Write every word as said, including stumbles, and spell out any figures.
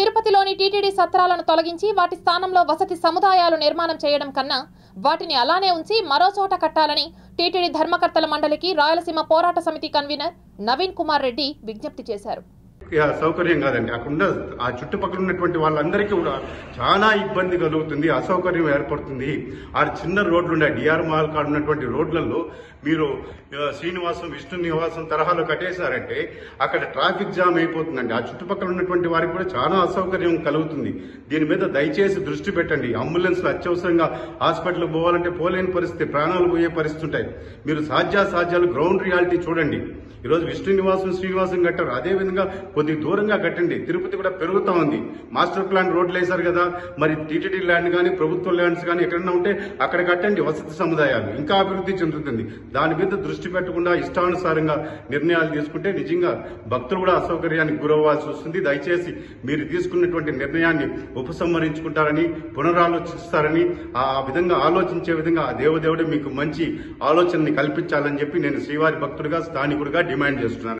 తిరుపతిలోని టీటీడీ సత్రాలను తొలగించి వాటి స్థానంలో వసతి సముదాయాలు నిర్మాణం చేయడం కన్నా వాటిని అలానే ఉంచి మరో చోట కట్టాలని టీటీడీ ధర్మకర్తల మండలికి రాయలసీమ పోరాట సమితి కన్వీనర్ నవీన్ కుమార్ రెడ్డి విజ్ఞప్తి చేశారు. సౌకర్యం కాదండి, అక్కడ ఆ చుట్టుపక్కల ఉన్నటువంటి వాళ్ళందరికీ కూడా చాలా ఇబ్బంది కలుగుతుంది, అసౌకర్యం ఏర్పడుతుంది. ఆ చిన్న రోడ్లు ఉన్నాయి, డిఆర్ మాల్ కాడ ఉన్నటువంటి రోడ్లలో మీరు శ్రీనివాసం విష్ణు నివాసం తరహాలో కట్టేశారంటే అక్కడ ట్రాఫిక్ జామ్ అయిపోతుందండి. ఆ చుట్టుపక్కల ఉన్నటువంటి వారికి కూడా చాలా అసౌకర్యం కలుగుతుంది. దీని మీద దయచేసి దృష్టి పెట్టండి. అంబులెన్స్లు అత్యవసరంగా హాస్పిటల్కి పోవాలంటే పోలేని పరిస్థితి, ప్రాణాలు పోయే పరిస్థితి ఉంటాయి. మీరు సాధ్యాసాధ్యాలు గ్రౌండ్ రియాలిటీ చూడండి. ఈరోజు విష్ణు నివాసం శ్రీనివాసం కట్టారు, అదేవిధంగా కొద్ది దూరంగా కట్టండి. తిరుపతి కూడా పెరుగుతా ఉంది. మాస్టర్ ప్లాన్ రోడ్లు వేశారు కదా, మరి టీటీడీ ల్యాండ్ కానీ ప్రభుత్వ ల్యాండ్స్ కానీ ఎక్కడన్నా ఉంటే అక్కడ కట్టండి వసతి సముదాయాలు, ఇంకా అభివృద్ధి చెందుతుంది. దాని మీద దృష్టి పెట్టకుండా ఇష్టానుసారంగా నిర్ణయాలు తీసుకుంటే నిజంగా భక్తులు కూడా అసౌకర్యానికి గురవ్వాల్సి వస్తుంది. దయచేసి మీరు తీసుకున్నటువంటి నిర్ణయాన్ని ఉపసంహరించుకుంటారని, పునరాలోచిస్తారని, ఆ విధంగా ఆలోచించే విధంగా ఆ దేవదేవుడు మీకు మంచి ఆలోచనని కల్పించాలని చెప్పి నేను శ్రీవారి భక్తుడిగా స్థానికుడిగా డిమాండ్ చేస్తున్నాను.